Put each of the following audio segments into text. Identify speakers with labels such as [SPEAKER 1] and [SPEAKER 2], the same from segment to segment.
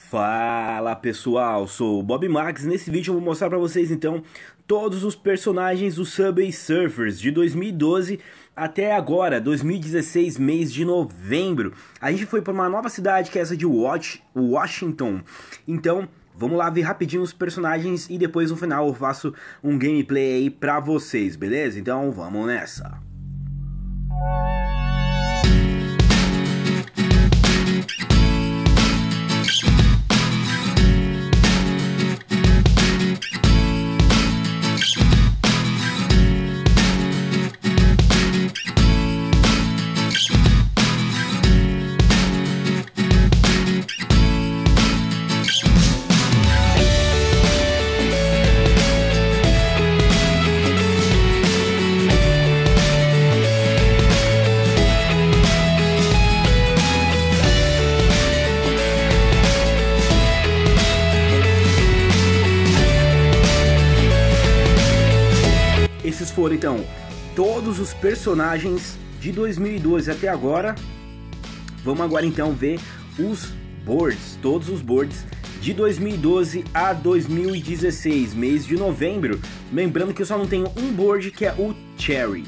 [SPEAKER 1] Fala pessoal, sou o Bob Max. Nesse vídeo eu vou mostrar pra vocês então todos os personagens do Subway Surfers de 2012 até agora, 2016, mês de novembro. A gente foi para uma nova cidade que é essa de Washington. Então vamos lá ver rapidinho os personagens e depois no final eu faço um gameplay aí pra vocês, beleza? Então vamos nessa. Esses foram então todos os personagens de 2012 até agora. Vamos agora então ver os boards, todos os boards de 2012 a 2016, mês de novembro. Lembrando que eu só não tenho um board, que é o Cherry.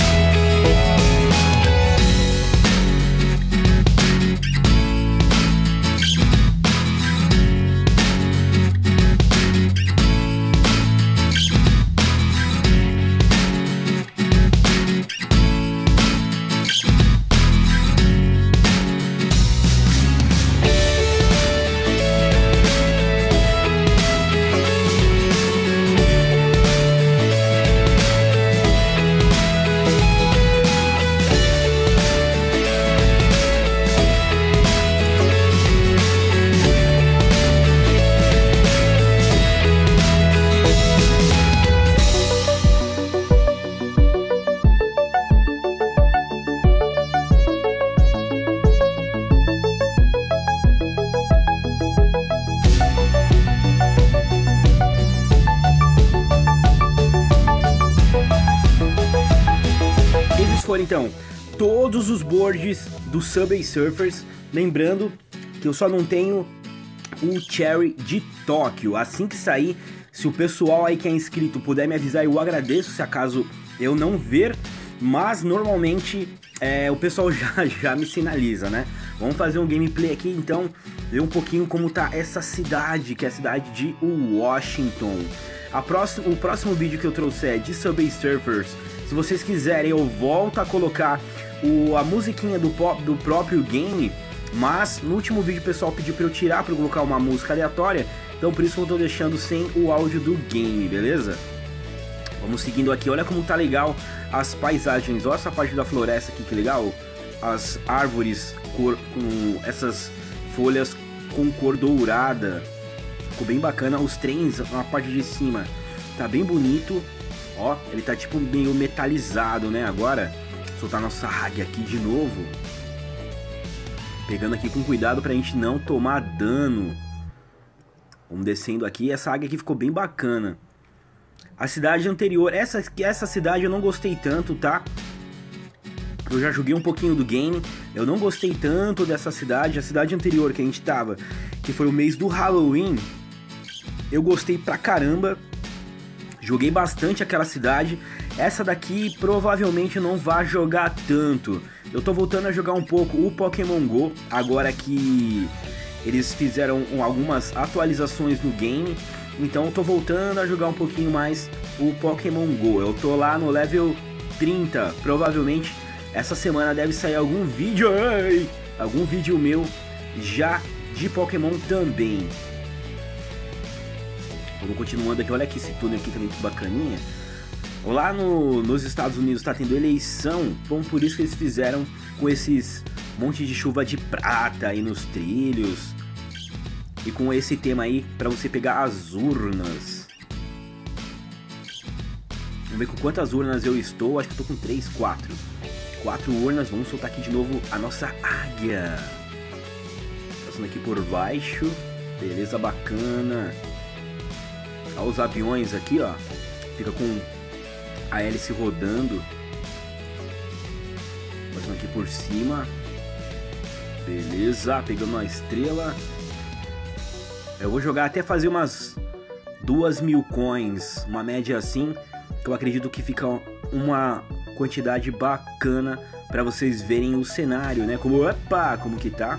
[SPEAKER 1] Foram então todos os boards do Subway Surfers. Lembrando que eu só não tenho o Cherry de Tóquio. Assim que sair, se o pessoal aí que é inscrito puder me avisar, eu agradeço, se acaso eu não ver. Mas normalmente o pessoal já me sinaliza, né? Vamos fazer um gameplay aqui então, ver um pouquinho como tá essa cidade, que é a cidade de Washington. O próximo vídeo que eu trouxer de Subway Surfers, se vocês quiserem, eu volto a colocar a musiquinha do próprio game. Mas no último vídeo o pessoal pediu para eu tirar, para colocar uma música aleatória. Então por isso que eu tô deixando sem o áudio do game, beleza? Vamos seguindo aqui, olha como tá legal as paisagens. Olha essa parte da floresta aqui, que legal. As árvores com essas folhas com cor dourada. Ficou bem bacana. Os trens na parte de cima tá bem bonito. Ó, ele tá tipo meio metalizado, né? Agora, soltar nossa águia aqui de novo. Pegando aqui com cuidado pra gente não tomar dano. Vamos descendo aqui. Essa águia aqui ficou bem bacana. A cidade anterior, essa cidade eu não gostei tanto, tá? Eu já joguei um pouquinho do game. Eu não gostei tanto dessa cidade. A cidade anterior que a gente tava, que foi o mês do Halloween, eu gostei pra caramba. Joguei bastante aquela cidade. Essa daqui provavelmente não vai jogar tanto. Eu tô voltando a jogar um pouco o Pokémon GO, agora que eles fizeram algumas atualizações no game. Então eu tô voltando a jogar um pouquinho mais o Pokémon GO. Eu tô lá no level 30. Provavelmente essa semana deve sair algum vídeo meu já de Pokémon também. Vamos continuando aqui, olha aqui esse túnel aqui também, que bacaninha. Lá nos Estados Unidos tá tendo eleição, bom, por isso que eles fizeram com esses monte de chuva de prata aí nos trilhos. E com esse tema aí, pra você pegar as urnas. Vamos ver com quantas urnas eu estou, acho que eu tô com 3, 4. 4 urnas, vamos soltar aqui de novo a nossa águia. Passando aqui por baixo, beleza, bacana. Olha os aviões aqui, ó. Fica com a hélice rodando. Passando aqui por cima. Beleza, pegando uma estrela. Eu vou jogar até fazer umas 2.000 coins, uma média assim, que eu acredito que fica uma quantidade bacana para vocês verem o cenário, né? Como que tá.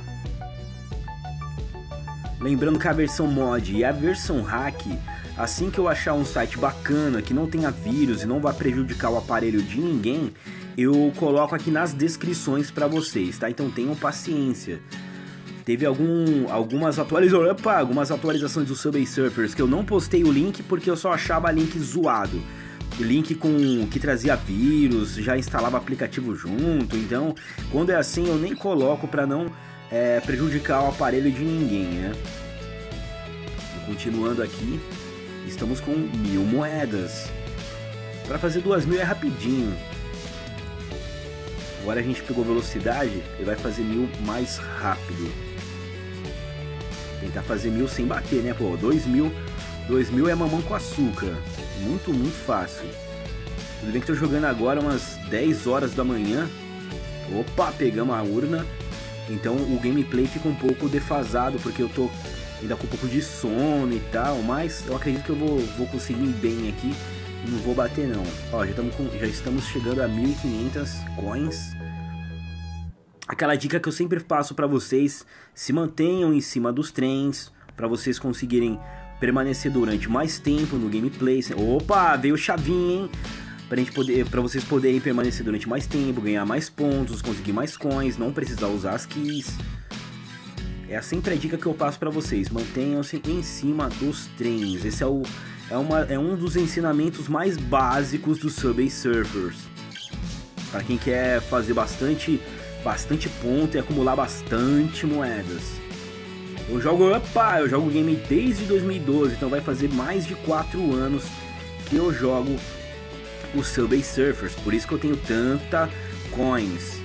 [SPEAKER 1] Lembrando que a versão mod e a versão hack, assim que eu achar um site bacana, que não tenha vírus e não vai prejudicar o aparelho de ninguém, eu coloco aqui nas descrições para vocês, tá? Então tenham paciência. Teve algumas atualizações do Subway Surfers que eu não postei o link porque eu só achava link zoado. Link que trazia vírus, já instalava aplicativo junto. Então, quando é assim, eu nem coloco para não prejudicar o aparelho de ninguém, né? Continuando aqui, estamos com 1.000 moedas. Para fazer 2.000 é rapidinho. Agora a gente pegou velocidade e vai fazer 1.000 mais rápido. Tentar fazer 1.000 sem bater, né? Pô, 2.000 é mamão com açúcar. Muito fácil. Tudo bem que tô jogando agora umas 10 horas da manhã. Opa, pegamos a urna. Então o gameplay fica um pouco defasado, porque eu tô ainda com um pouco de sono e tal. Mas eu acredito que eu vou conseguir ir bem aqui. Não vou bater não. Ó, já estamos chegando a 1.500 coins. Aquela dica que eu sempre passo pra vocês: se mantenham em cima dos trens, pra vocês conseguirem permanecer durante mais tempo no gameplay. Opa, veio chavinha, hein? Pra vocês poderem permanecer durante mais tempo, ganhar mais pontos, conseguir mais coins, não precisar usar as keys. É sempre a dica que eu passo pra vocês: mantenham-se em cima dos trens. Esse é um dos ensinamentos mais básicos do Subway Surfers. Para quem quer fazer bastante ponto e acumular bastante moedas. Eu jogo game desde 2012, então vai fazer mais de 4 anos que eu jogo o Subway Surfers. Por isso que eu tenho tanta coins.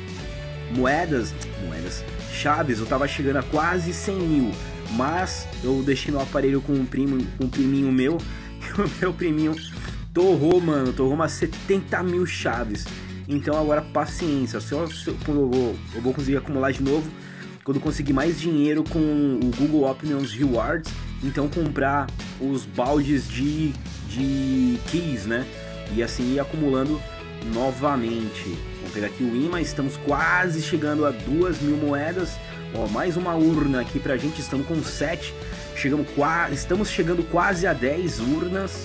[SPEAKER 1] Chaves, eu tava chegando a quase 100.000, mas eu deixei meu aparelho com um priminho meu. E o meu priminho torrou umas 70.000 chaves. Então agora paciência, eu vou conseguir acumular de novo quando conseguir mais dinheiro com o Google Opinions Rewards. Então comprar os baldes de keys, né? E assim ir acumulando novamente. Vamos pegar aqui o imã, estamos quase chegando a 2.000 moedas. Ó, mais uma urna aqui pra gente, estamos com 7. Estamos chegando quase a 10 urnas.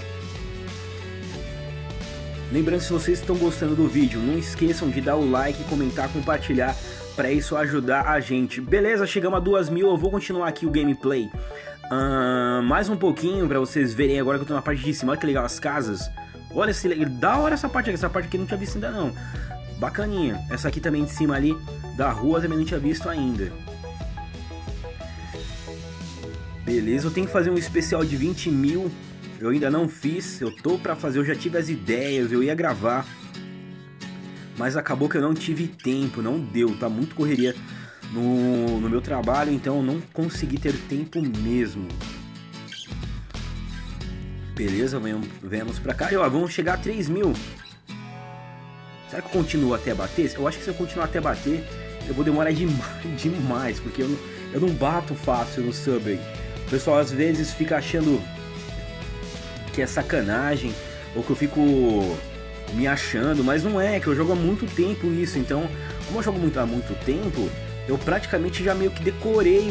[SPEAKER 1] Lembrando, se vocês estão gostando do vídeo, não esqueçam de dar o like, comentar, compartilhar, para isso ajudar a gente. Beleza, chegamos a 2.000, eu vou continuar aqui o gameplay. Mais um pouquinho para vocês verem agora que eu tô na parte de cima. Olha que legal as casas. Olha, da hora essa parte aqui eu não tinha visto ainda não. Bacaninha. Essa aqui também de cima ali da rua também não tinha visto ainda. Beleza, eu tenho que fazer um especial de 20.000. Eu ainda não fiz, eu tô pra fazer, eu já tive as ideias, eu ia gravar. Mas acabou que eu não tive tempo, não deu, tá muito correria no meu trabalho, então eu não consegui ter tempo mesmo. Beleza, venhamos pra cá e ó, vamos chegar a 3.000. Será que eu continuo até bater? Eu acho que se eu continuar até bater, eu vou demorar demais, porque eu não bato fácil no Subway. O pessoal às vezes fica achando que é sacanagem, ou que eu fico me achando, mas não é, que eu jogo há muito tempo isso. Então, como eu jogo há muito tempo, eu praticamente já meio que decorei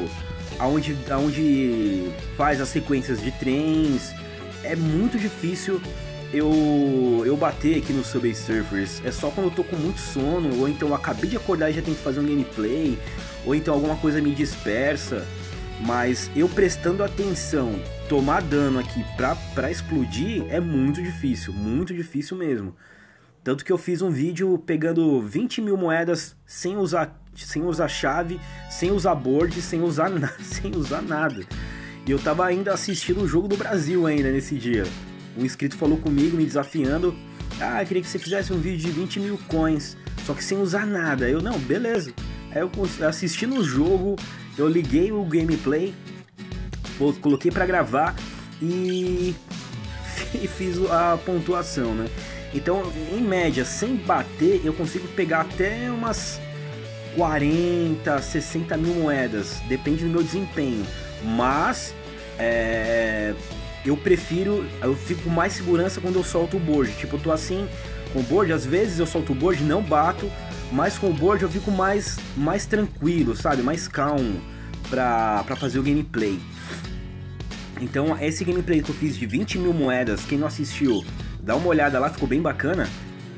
[SPEAKER 1] aonde faz as sequências de trens. É muito difícil eu bater aqui no Subway Surfers. É só quando eu tô com muito sono, ou então eu acabei de acordar e já tenho que fazer um gameplay, ou então alguma coisa me dispersa. Mas eu prestando atenção, tomar dano aqui pra explodir é muito difícil mesmo. Tanto que eu fiz um vídeo pegando 20.000 moedas sem usar chave, sem usar board, sem usar nada. E eu tava ainda assistindo o Jogo do Brasil ainda nesse dia. Um inscrito falou comigo, me desafiando: ah, eu queria que você fizesse um vídeo de 20.000 coins, só que sem usar nada. Eu, não, beleza. Aí eu assistindo o jogo, eu liguei o gameplay, coloquei pra gravar e fiz a pontuação, né? Então, em média, sem bater, eu consigo pegar até umas 40, 60.000 moedas, depende do meu desempenho. Mas eu fico com mais segurança quando eu solto o board. Tipo, eu tô assim com o board, às vezes eu solto o board, não bato, mas com o board eu fico mais tranquilo, sabe? Mais calmo pra fazer o gameplay. Então esse gameplay que eu fiz de 20 mil moedas, quem não assistiu, dá uma olhada lá, ficou bem bacana.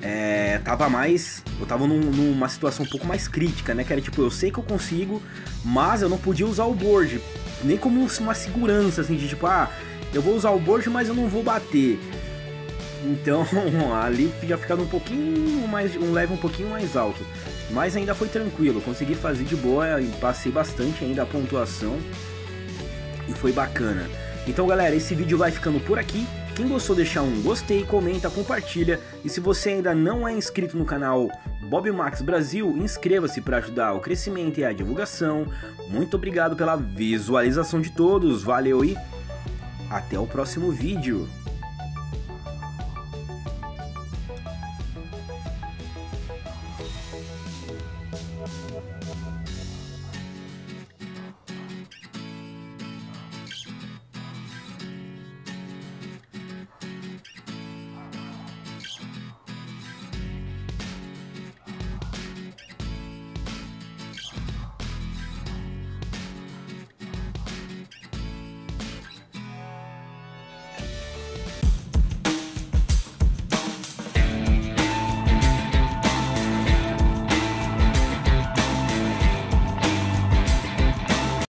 [SPEAKER 1] Eu tava numa situação um pouco mais crítica, né? Que era tipo, eu sei que eu consigo, mas eu não podia usar o board, nem como uma segurança, assim, de tipo, eu vou usar o board, mas eu não vou bater. Então ali já ficava um level um pouquinho mais alto. Mas ainda foi tranquilo, consegui fazer de boa e passei bastante ainda a pontuação. E foi bacana. Então galera, esse vídeo vai ficando por aqui. Quem gostou, deixa um gostei, comenta, compartilha. E se você ainda não é inscrito no canal Bob Max Brasil, inscreva-se para ajudar o crescimento e a divulgação. Muito obrigado pela visualização de todos, valeu e até o próximo vídeo.